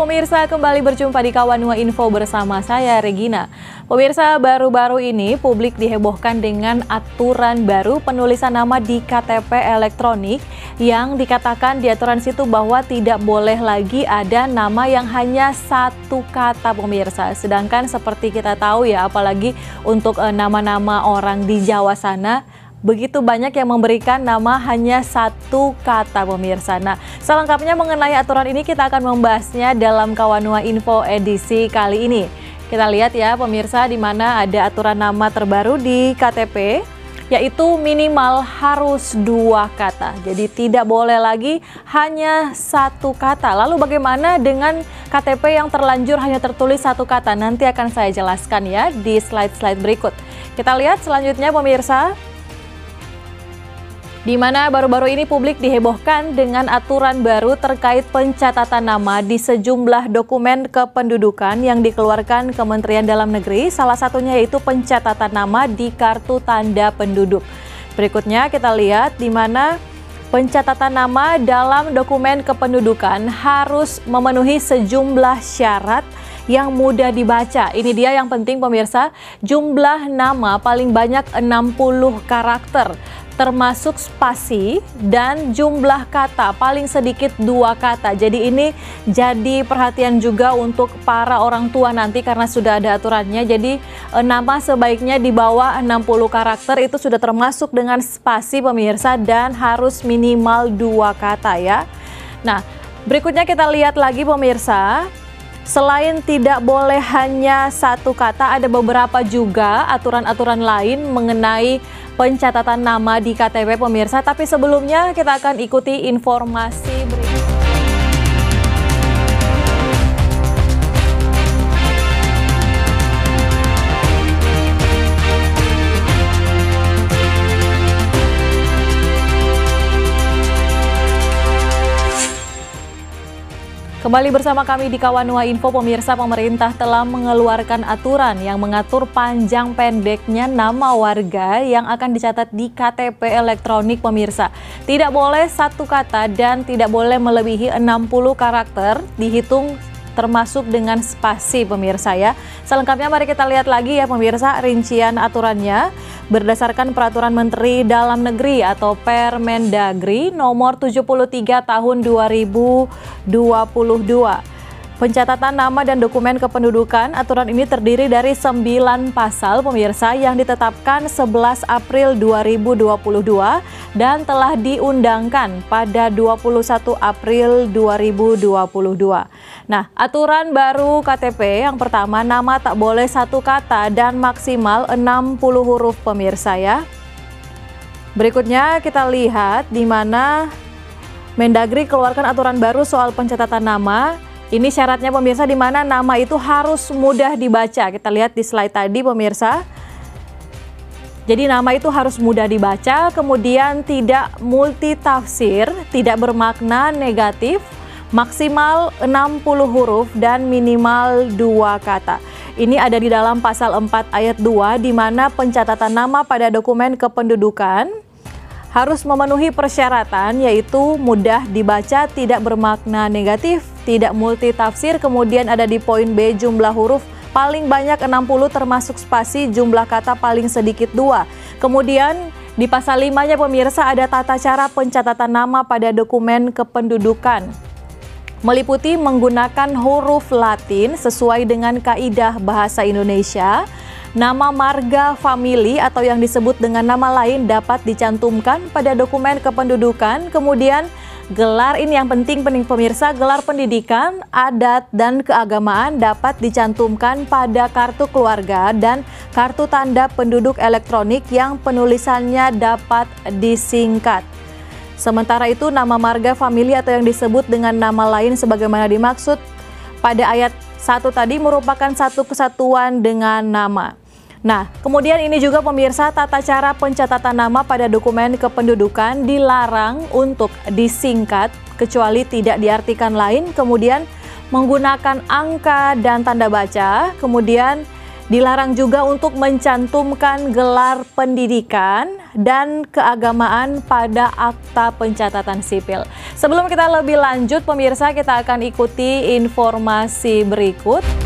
pemirsa, kembali berjumpa di Kawanua Info bersama saya Regina. Pemirsa, baru-baru ini publik dihebohkan dengan aturan baru penulisan nama di KTP elektronik yang dikatakan di aturan situ bahwa tidak boleh lagi ada nama yang hanya satu kata pemirsa. Sedangkan seperti kita tahu ya, apalagi untuk nama-nama orang di Jawa sana, begitu banyak yang memberikan nama hanya satu kata pemirsa. Nah, selengkapnya mengenai aturan ini kita akan membahasnya dalam Kawanua Info edisi kali ini. Kita lihat ya pemirsa, di mana ada aturan nama terbaru di KTP, yaitu minimal harus dua kata. Jadi tidak boleh lagi hanya satu kata. Lalu bagaimana dengan KTP yang terlanjur hanya tertulis satu kata? Nanti akan saya jelaskan ya di slide-slide berikut. Kita lihat selanjutnya pemirsa, di mana baru-baru ini publik dihebohkan dengan aturan baru terkait pencatatan nama di sejumlah dokumen kependudukan yang dikeluarkan Kementerian Dalam Negeri, salah satunya yaitu pencatatan nama di kartu tanda penduduk. Berikutnya kita lihat di mana pencatatan nama dalam dokumen kependudukan harus memenuhi sejumlah syarat yang mudah dibaca. Ini dia yang penting pemirsa, jumlah nama paling banyak 60 karakter. Termasuk spasi dan jumlah kata paling sedikit 2 kata. Jadi ini jadi perhatian juga untuk para orang tua nanti karena sudah ada aturannya. Jadi nama sebaiknya di bawah 60 karakter, itu sudah termasuk dengan spasi pemirsa dan harus minimal 2 kata ya. Nah, berikutnya kita lihat lagi pemirsa. Selain tidak boleh hanya satu kata, ada beberapa juga aturan-aturan lain mengenai pencatatan nama di KTP pemirsa. Tapi sebelumnya kita akan ikuti informasi berikut. Kembali bersama kami di Kawanua Info pemirsa, pemerintah telah mengeluarkan aturan yang mengatur panjang pendeknya nama warga yang akan dicatat di KTP elektronik pemirsa. Tidak boleh satu kata dan tidak boleh melebihi 60 karakter, dihitung termasuk dengan spasi pemirsa ya. Selengkapnya mari kita lihat lagi ya pemirsa rincian aturannya. Berdasarkan Peraturan Menteri Dalam Negeri atau Permendagri nomor 73 tahun 2022. Pencatatan nama dan dokumen kependudukan, aturan ini terdiri dari 9 pasal pemirsa yang ditetapkan 11 April 2022 dan telah diundangkan pada 21 April 2022. Nah, aturan baru KTP yang pertama, nama tak boleh satu kata dan maksimal 60 huruf pemirsa ya. Berikutnya kita lihat di mana Mendagri keluarkan aturan baru soal pencatatan nama. Ini syaratnya pemirsa, di mana nama itu harus mudah dibaca. Kita lihat di slide tadi pemirsa. Jadi nama itu harus mudah dibaca, kemudian tidak multitafsir, tidak bermakna negatif, maksimal 60 huruf dan minimal 2 kata. Ini ada di dalam pasal 4 ayat 2 di mana pencatatan nama pada dokumen kependudukan harus memenuhi persyaratan yaitu mudah dibaca, tidak bermakna negatif, tidak multitafsir, kemudian ada di poin B jumlah huruf paling banyak 60 termasuk spasi, jumlah kata paling sedikit 2. Kemudian di pasal 5-nya pemirsa ada tata cara pencatatan nama pada dokumen kependudukan. Meliputi menggunakan huruf Latin sesuai dengan kaidah bahasa Indonesia. Nama marga famili atau yang disebut dengan nama lain dapat dicantumkan pada dokumen kependudukan. Kemudian gelar, ini yang penting pemirsa, gelar pendidikan, adat, dan keagamaan dapat dicantumkan pada kartu keluarga dan kartu tanda penduduk elektronik yang penulisannya dapat disingkat. Sementara itu nama marga famili atau yang disebut dengan nama lain sebagaimana dimaksud pada ayat 1 tadi merupakan satu kesatuan dengan nama. Nah, kemudian ini juga pemirsa, tata cara pencatatan nama pada dokumen kependudukan dilarang untuk disingkat kecuali tidak diartikan lain, kemudian menggunakan angka dan tanda baca, kemudian Dilarang juga untuk mencantumkan gelar pendidikan dan keagamaan pada akta pencatatan sipil. Sebelum kita lebih lanjut, pemirsa, kita akan ikuti informasi berikut.